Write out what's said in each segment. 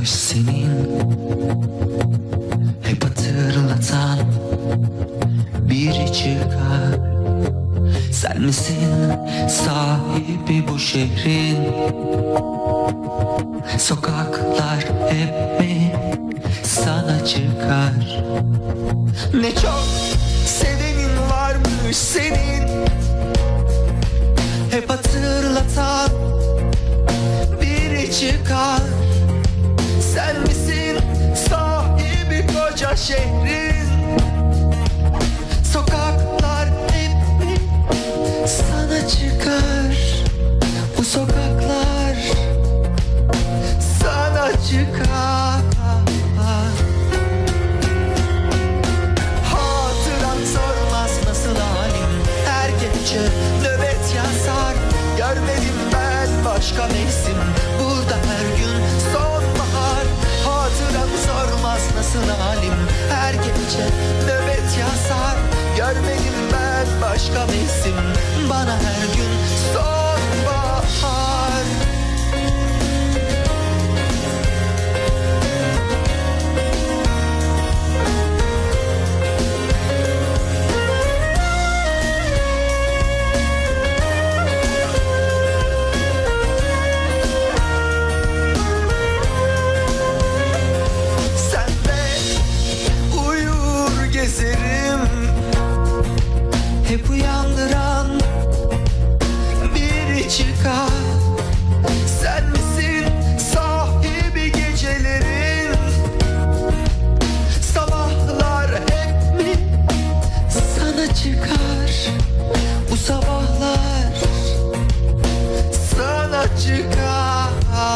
varmış senin, hep hatırlatan biri çıkar. Sen misin sahibi bu şehrin? Sokaklar hep mi sana çıkar? Ne çok sevenin varmış senin, hep hatırlatan biri çıkar. Sen misin sahibi koca şehrin? Sokaklar hep mi sana çıkar? Bu sokaklar sana çıkar. Hatıran sormaz nasıl halim, her gece nöbet yazar. Görmedim ben başka mevsim, burada her gün sonbahar. Hatıran sormaz nasıl halim, her gece nöbet yazar. Görmedim ben başka mevsim, bana her gün sonbahar. Hep uyandıran biri çıkar. Sen misin sahibi gecelerin? Sabahlar hep mi sana çıkar? Bu sabahlar sana çıkar.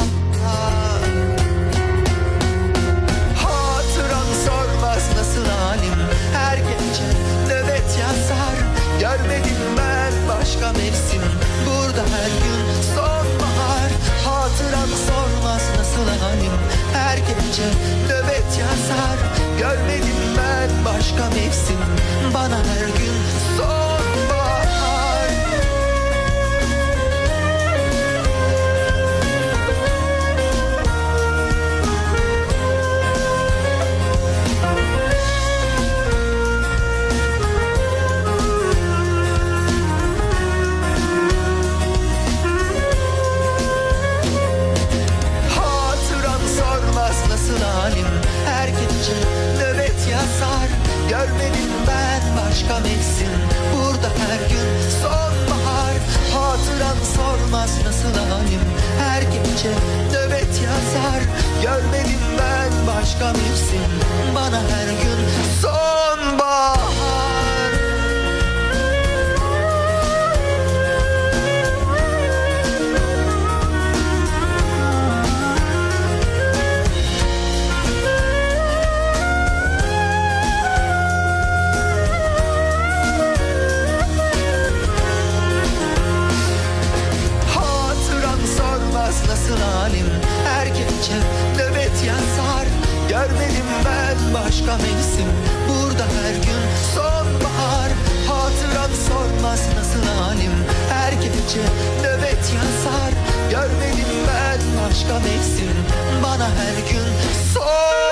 Hatıran sormaz nasıl halim, her gece nöbet yazar. Görmedim ben başka mevsim, burada her gün sonbahar. Hatıran sormaz nasıl halim, her gece nöbet yazar. Görmedim ben başka mevsim, bana her gün sonbahar. Her gece nöbet yazar. Görmedim ben başka mevsim, burada her gün sonbahar. Hatıran sormaz nasıl halim, her gece nöbet yazar. Görmedim ben başka mevsim, bana her gün sonbahar. Nasıl halim, her gece nöbet yazar. Görmedim ben başka mevsim, burada her gün sonbahar. Hatıran sormaz nasıl halim, her gece nöbet yazar. Görmedim ben başka mevsim, bana her gün sonbahar.